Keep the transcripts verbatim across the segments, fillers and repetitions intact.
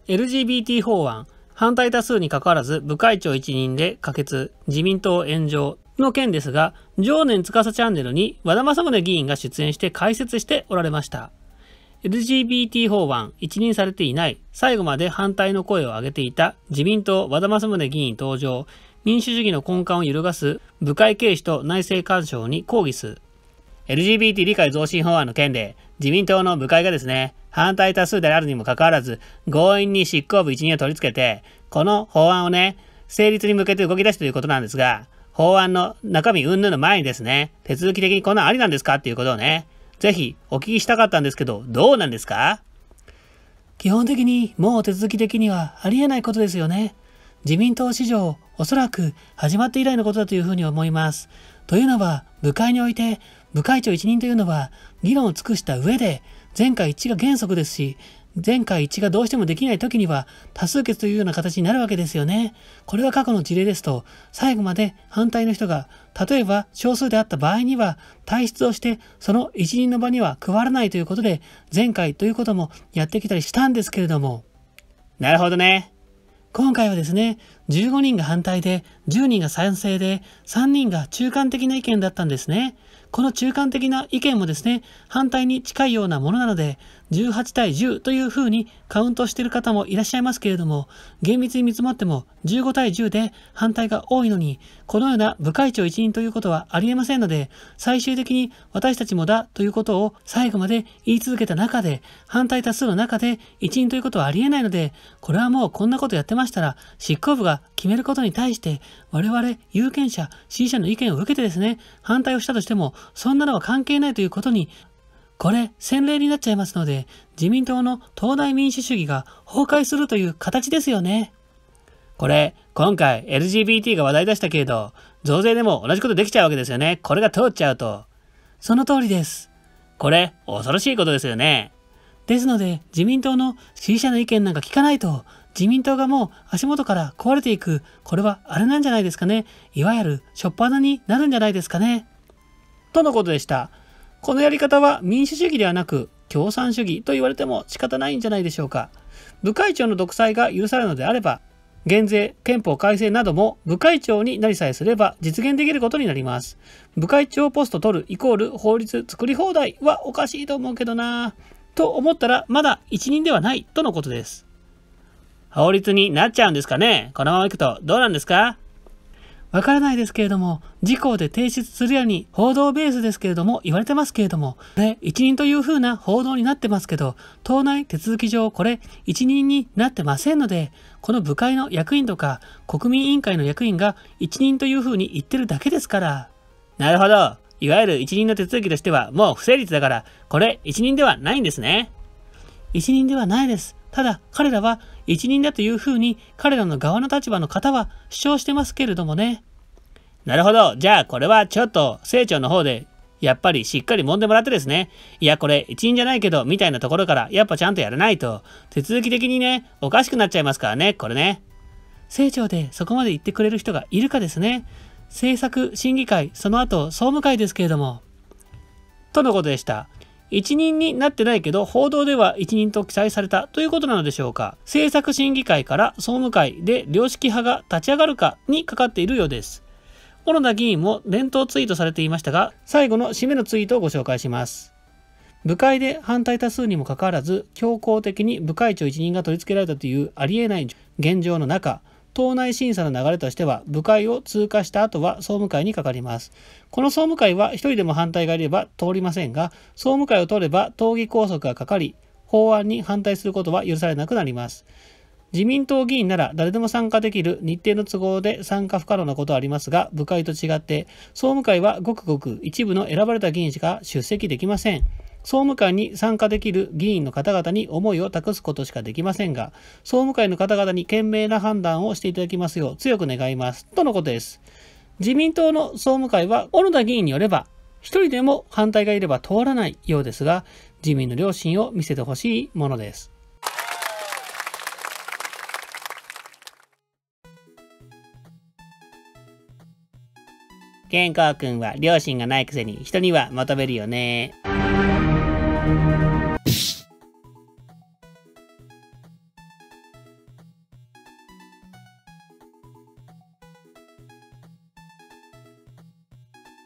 エルジービーティー 法案、反対多数に関わらず部会長一任で可決、自民党炎上の件ですが、常年司チャンネルに和田政宗議員が出演して解説しておられました。エルジービーティー 法案、一任されていない、最後まで反対の声を上げていた自民党和田政宗議員登場、民主主義の根幹を揺るがす部会軽視と内政干渉に抗議す。エルジービーティー 理解増進法案の件で、自民党の部会がですね、反対多数であるにもかかわらず、強引に執行部一任を取り付けて、この法案をね、成立に向けて動き出したということなんですが、法案の中身云々の前にですね、手続き的にこんなんありなんですかっていうことをね、ぜひお聞きしたかったんですけど、どうなんですか？ 基本的にもう手続き的にはありえないことですよね。自民党史上、おそらく始まって以来のことだというふうに思います。というのは、部会において、部会長一任というのは、議論を尽くした上で、全会一致が原則ですし、全会一致がどうしてもできないときには、多数決というような形になるわけですよね。これが過去の事例ですと、最後まで反対の人が、例えば少数であった場合には、退出をして、その一任の場には加わらないということで、全会ということもやってきたりしたんですけれども。 なるほどね。 今回はですね、じゅうごにんが反対で、じゅうにんが賛成で、さんにんが中間的な意見だったんですね。この中間的な意見もですね、反対に近いようなものなので、じゅうはちたいじゅうというふうにカウントしている方もいらっしゃいますけれども、厳密に見積もってもじゅうごたいじゅうで反対が多いのに、このような部会長一任ということはありえませんので、最終的に私たちもだということを最後まで言い続けた中で、反対多数の中で一任ということはありえないので、これはもうこんなことやってましたら、執行部が決めることに対して、我々有権者、支持者の意見を受けてですね、反対をしたとしても、そんなのは関係ないということに、これ、先例になっちゃいますので、自民党の東大民主主義が崩壊するという形ですよね。 これ、今回 エルジービーティー が話題出したけれど、増税でも同じことできちゃうわけですよね。これが通っちゃうと。 その通りです。 これ、恐ろしいことですよね。 ですので、自民党の支持者の意見なんか聞かないと、自民党がもう足元から壊れていく、これはあれなんじゃないですかね。いわゆるしょっぱなになるんじゃないですかね。 とのことでした。このやり方は民主主義ではなく共産主義と言われても仕方ないんじゃないでしょうか。部会長の独裁が許されるのであれば、減税、憲法改正なども部会長になりさえすれば実現できることになります。部会長ポスト取るイコール法律作り放題はおかしいと思うけどなぁ。と思ったらまだ一任ではないとのことです。法律になっちゃうんですかね。このままいくとどうなんですか？ わからないですけれども、自公で提出するように報道ベースですけれども言われてますけれども、これ一任という風な報道になってますけど、党内手続き上これ一任になってませんので、この部会の役員とか国民委員会の役員が一任という風に言ってるだけですから。 なるほど。いわゆる一任の手続きとしてはもう不成立だから、これ一任ではないんですね。 一任ではないです。ただ彼らは一任だというふうに彼らの側の立場の方は主張してますけれどもね。 なるほど。じゃあこれはちょっと政調の方でやっぱりしっかり揉んでもらってですね。いやこれ一任じゃないけどみたいなところからやっぱちゃんとやらないと手続き的にねおかしくなっちゃいますからね。これね。 政調でそこまで言ってくれる人がいるかですね。政策審議会その後総務会ですけれども。 とのことでした。一任になってないけど報道では一任と記載されたということなのでしょうか。政策審議会から総務会で良識派が立ち上がるかにかかっているようです。小野田議員も連投ツイートされていましたが、最後の締めのツイートをご紹介します。部会で反対多数にもかかわらず強行的に部会長一任が取り付けられたというありえない現状の中、党内審査の流れとしては部会を通過した後は総務会にかかります。この総務会は一人でも反対がいれば通りませんが、総務会を通れば党議拘束がかかり、法案に反対することは許されなくなります。自民党議員なら誰でも参加できる日程の都合で参加不可能なことはありますが、部会と違って総務会はごくごく一部の選ばれた議員しか出席できません。総務会に参加できる議員の方々に思いを託すことしかできませんが、総務会の方々に賢明な判断をしていただきますよう強く願います。とのことです。自民党の総務会は小野田議員によれば、一人でも反対がいれば通らないようですが、自民の良心を見せてほしいものです。健康くんは良心がないくせに人には求めるよね。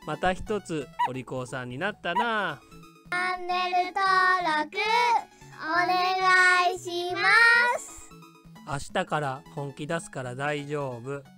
また一つお利口さんになったな。 チャンネル登録お願いします。 明日から本気出すから大丈夫。